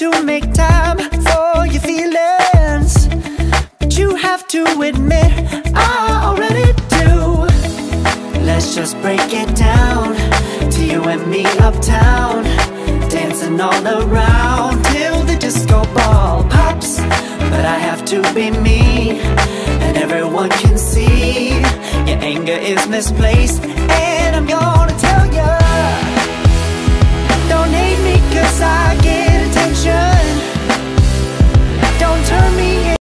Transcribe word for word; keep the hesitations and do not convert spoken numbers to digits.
to make time for your feelings, but you have to admit I already do. Let's just break it down to you and me uptown, dancing all around till the disco ball pops. But I have to be me, and everyone can see your anger is misplaced.